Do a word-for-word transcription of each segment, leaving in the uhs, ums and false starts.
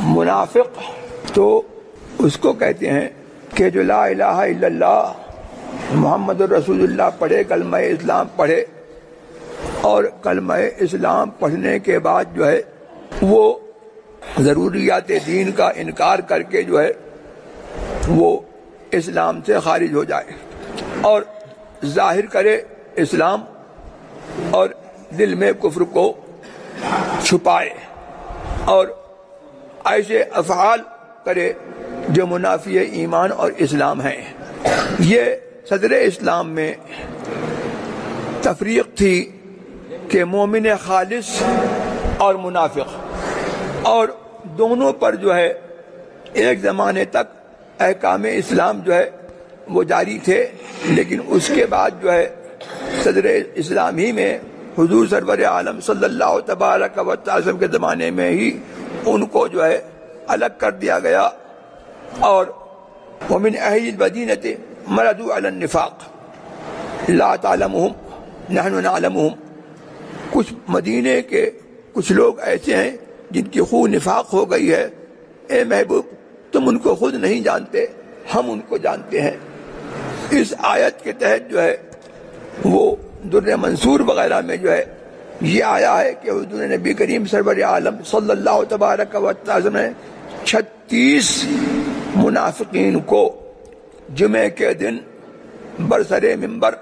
منافق تو اس کو کہتے ہیں کہ جو لا الہ الا اللہ محمد الرسول اللہ پڑھے، کلمہ اسلام پڑھے، اور کلمہ اسلام پڑھنے کے بعد جو ہے وہ ضروریات دین کا انکار کر کے جو ہے وہ اسلام سے خارج ہو جائے، اور ظاہر کرے اسلام اور دل میں کفر کو چھپائے، اور ایسے افعال کرے جو منافی ایمان اور اسلام ہیں۔ یہ صدر اسلام میں تفریق تھی کہ مومن خالص اور منافق، اور دونوں پر جو ہے ایک زمانے تک احکام اسلام جو ہے وہ جاری تھے، لیکن اس کے بعد جو ہے صدر اسلام ہی میں حضور سرور عالم صلی اللہ تبارک و تعالی کے زمانے میں ہی ان کو جو ہے الگ کر دیا گیا، اور ومن اہل المدینۃ مردوا علی النفاق لا تعلمهم نحن نعلمهم، کچھ مدینے کے کچھ لوگ ایسے ہیں جن کی خو نفاق ہو گئی ہے، اے محبوب تم ان کو خود نہیں جانتے، ہم ان کو جانتے ہیں۔ اس آیت کے تحت جو ہے وہ در منصور وغیرہ میں جو ہے یہ آیا ہے کہ حضور نبی کریم سرور عالم صلی اللہ تبارک و تعالی نے چھتیس منافقین کو جمعے کے دن برسر منبر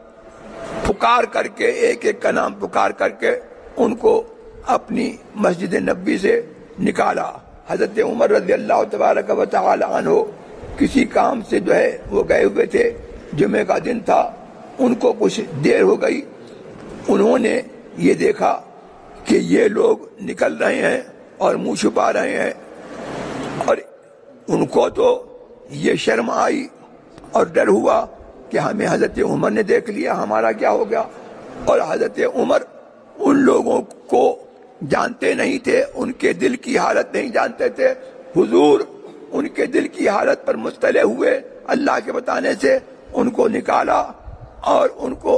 پکار کر کے، ایک ایک کا نام پکار کر کے ان کو اپنی مسجد نبی سے نکالا۔ حضرت عمر رضی اللہ تبارک و تعالی عنہ کسی کام سے جو ہے وہ گئے ہوئے تھے، جمعے کا دن تھا، ان کو کچھ دیر ہو گئی، انہوں نے یہ دیکھا کہ یہ لوگ نکل رہے ہیں اور منہ چھپا رہے ہیں، اور ان کو تو یہ شرم آئی اور ڈر ہوا کہ ہمیں حضرت عمر نے دیکھ لیا، ہمارا کیا ہو گیا۔ اور حضرت عمر ان لوگوں کو جانتے نہیں تھے، ان کے دل کی حالت نہیں جانتے تھے، حضور ان کے دل کی حالت پر مطلع ہوئے، اللہ کے بتانے سے ان کو نکالا اور ان کو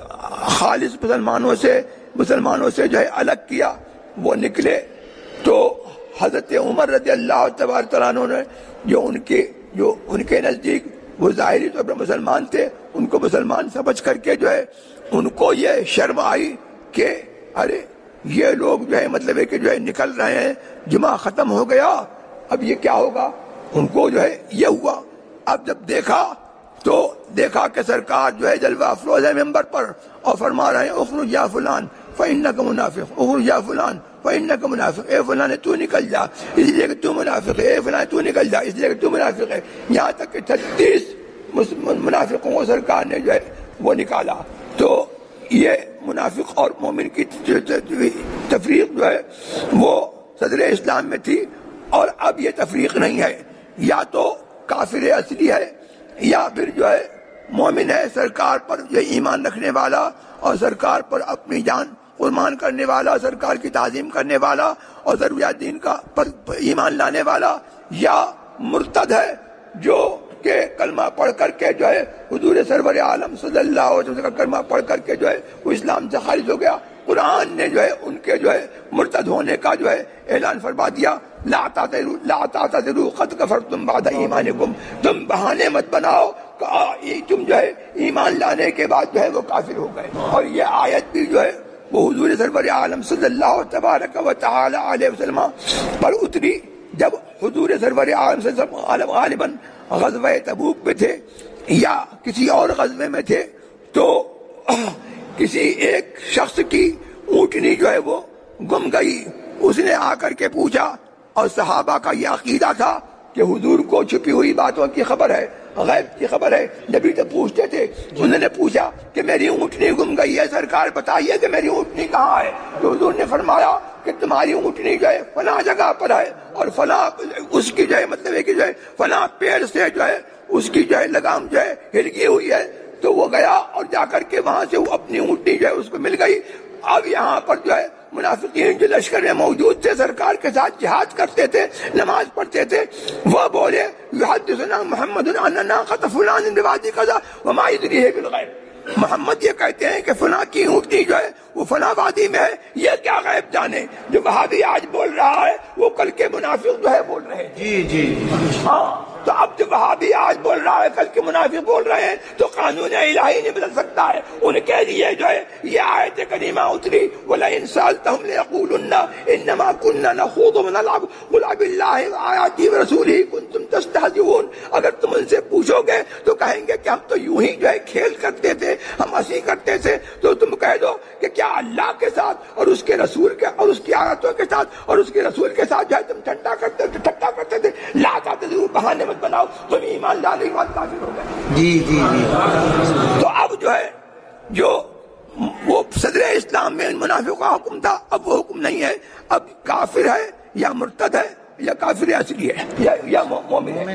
خالص مسلمانوں سے مسلمانوں سے جو ہے الگ کیا۔ وہ نکلے تو حضرت عمر رضی اللہ تبارک عنہ نے جو ان کے جو ان کے نزدیک وہ ظاہری طور پر مسلمان تھے، ان کو مسلمان سمجھ کر کے جو ہے ان کو یہ شرم آئی کہ ارے یہ لوگ جو ہے مطلب ہے کہ جو ہے نکل رہے ہیں، جمعہ ختم ہو گیا، اب یہ کیا ہوگا۔ ان کو جو ہے یہ ہوا۔ اب جب دیکھا تو دیکھا کہ سرکار جو ہے جلوہ افروز ہے ممبر پر اور فرما رہے ہیں اخرج یا فلان فإنک منافق، اخرج یا فلان فإنک منافق، اے فلان تو نکل جا اس لیے کہ تو منافق ہے، اے فلان تو نکل جا اس لیے کہ تو منافق ہے۔ یہاں تک کہ چھتیس منافقوں کو سرکار نے جو ہے وہ نکالا۔ تو یہ منافق اور مومن کی تفریق جو ہے وہ صدر اسلام میں تھی، اور اب یہ تفریق نہیں ہے، یا تو کافر اصلی ہے یا پھر جو ہے مومن ہے، سرکار پر جو ایمان رکھنے والا اور سرکار پر اپنی جان قربان کرنے والا، سرکار کی تعظیم کرنے والا اور ضروریات دین کا پر ایمان لانے والا، یا مرتد ہے جو کہ کلمہ پڑھ کر کے جو ہے حضور سرور عالم صلی اللہ علیہ وسلم کا کلمہ پڑھ کر کے جو ہے وہ اسلام سے خارج ہو گیا۔ قرآن نے جو ہے ان کے جو ہے مرتد ہونے کا جو ہے اعلان فرما دیا، لا تعتذروا لا تعتذروا قد کفرتم بعد ایمانکم، تم بہانے مت بناؤ، تم جو ہے ایمان لانے کے بعد جو ہے وہ کافر ہو گئے۔ اور یہ آیت بھی جو ہے وہ حضور سرور عالم صلی اللہ تبارک و تعالی علیہ وسلم پر اتری جب حضور سرور عالم صلی اللہ علیہ وسلم غالباً غزوہ تبوک میں تھے یا کسی اور غزوے میں تھے، تو کسی ایک شخص کی اونٹنی جو ہے وہ گم گئی۔ اس نے آ کر کے پوچھا، اور صحابہ کا یہ عقیدہ تھا کہ حضور کو چھپی ہوئی باتوں کی خبر ہے، غیب کی خبر ہے، نبی تو پوچھتے تھے۔ انہوں نے پوچھا کہ میری اونٹنی گم گئی ہے، سرکار بتائیے کہ میری اونٹنی کہاں ہے۔ تو حضور نے فرمایا کہ تمہاری اونٹنی جو ہے فلاں جگہ پر ہے، اور فلاں اس کی جو ہے مطلب ہے کہ جو ہے فلاں پیڑ سے جو ہے اس کی جو ہے لگام جو ہے ہلکی ہوئی ہے۔ تو وہ گیا اور جا کر کے وہاں سے وہ اپنی اونٹنی جو ہے اس کو مل گئی۔ اب یہاں پر جو ہے منافقین جو لشکر میں موجود تھے، سرکار کے ساتھ جہاد کرتے تھے، نماز پڑھتے تھے، وہ بولے یحدثنا محمد عن ناقۃ فلان بوادی قضا وما يدریہ بالغیب، محمد یہ کہتے ہیں کہ فلاں کی اونٹنی جو ہے وہ فلاں وادی میں ہے، یہ کیا غیب جانے؟ جو وہابی آج بول رہا ہے وہ کل کے منافق جو ہے بول رہے ہیں۔ جی جی ہاں تو اب جو وہابی آج بول رہا ہے کل کے منافق بول رہے ہیں تو قانون الہی نہیں بدل سکتا ہے۔ ان کے لیے جو ہے یہ آیت کریمہ اتری وَلَئِن سَأَلْتَهُمْ لَيَقُولُنَّ إِنَّمَا كُنَّا نَخُوضُ وَنَلْعَبُ قُلْ أَبِاللَّهِ وَآيَاتِهِ وَرَسُولِهِ كُنتُمْ تَسْتَهْزِئُونَ، اگر تم ان سے پوچھو گے تو کہیں گے کہ ہم تو یوں ہی جو ہے کھیل کرتے تھے، ہم ہنسی کرتے تھے۔ تو تم کہہ دو کہ کیا اللہ کے ساتھ اور اس کے رسول کے اور اس کی آیاتوں کے ساتھ اور اس کے رسول کے ساتھ جو ہے تم ٹھنڈا کرتے تھے ٹھٹا کرتے تھے؟ لا تعتذروا، بہانے مت بناؤ، تم ایمان لانے کے بعد کافر ہو گئے۔ جی جی جی تو اب جو ہے جو وہ صدر اسلام میں منافق کا حکم تھا اب وہ حکم نہیں ہے، اب کافر ہے یا مرتد ہے یا کافر اصلی ہے یا یا مومن ہے۔